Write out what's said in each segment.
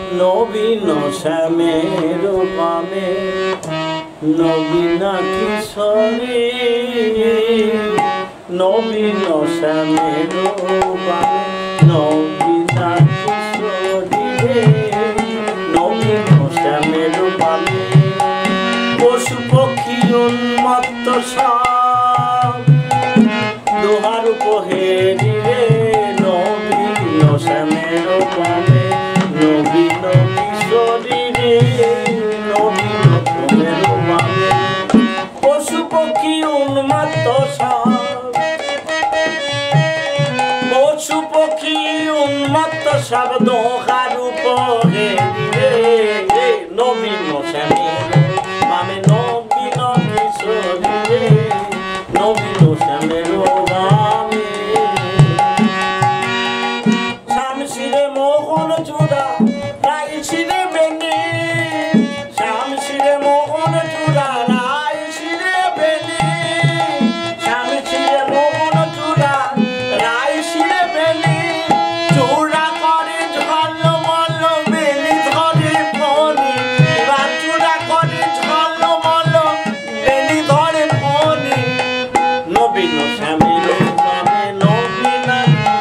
নবীন শ্যামের বামে নবীনা কিশোরী নবীন শ্যামের বামে নবীনা কিশোরী নবীন শ্যামের বামে পশু পক্ষী উন্মত্ত সব দোহার উপহেরি রে নবীন শ্যামের বামে নবীন কিশোরী রে নবীন শ্যামের বামে পশু পক্ষী উন্মত্ত সব পশু পক্ষী উন্মত্ত সব দোহার উপহেরি রে নবীন শ্যামের বামে নবীন কিশোরী রে নবীন শ্যামের বামে শামশিরে মোহন চূড়া রাইশিরে বেনি শামশিরে মোহন চূড়া রাইশিরে বেনি শামশিরে মোহন চূড়া রাইশিরে বেনি চূড়া করে ঝলমল বেনি ধরে ফণি এবার চূড়া করে ঝলমল বেনি ধরে ফণি নবীন শ্যামের বামে নবীনা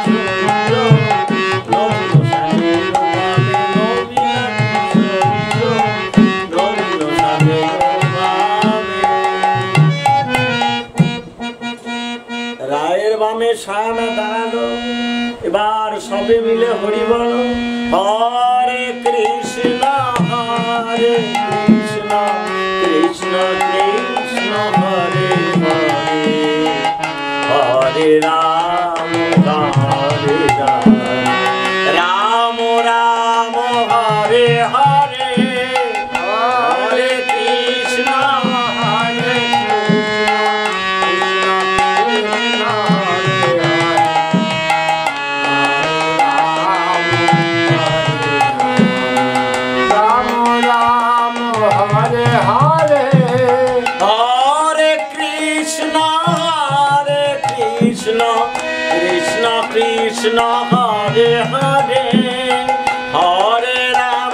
রায়ের বামে শ্যাম দাঁড়ালো এবার সবে মিলে হরি বল হরে কৃষ্ণ হরে কৃষ্ণ কৃষ্ণ কৃষ্ণ হরে হরে হরে রাম হরে রাম রাম রাম হরে হরে হরে কৃষ্ণ হরে कृष्ण कृष्ण हरे हरे हरे राम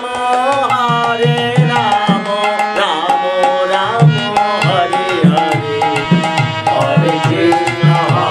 राम राम हरे हरे हरे कृष्ण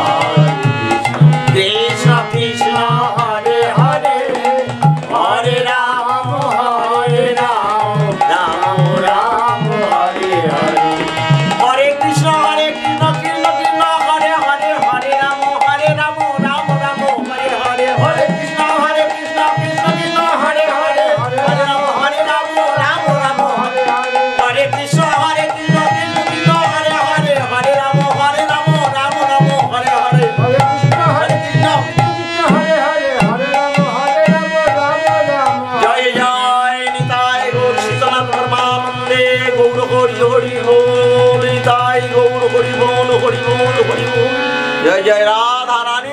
कृष्ण कृष्ण हरे हरे हरे राम राम राम हरे हरे हरे कृष्ण कृष्ण कृष्ण हरे हरे हरे राम राम राम हरे हरे हरे कृष्ण कृष्ण कृष्ण हरे हरे हरे राम राम राम हरे हरे हरे कृष्ण कृष्ण कृष्ण हरे हरे हरे राम राम राम हरे हरे हरे कृष्ण कृष्ण हरे हरे हरे राम राम जय जय निताय गौर शीतनाथ परमानंदे गौर हरि हरि बोल निताय गौर हरि बोल जय जय राधा रानी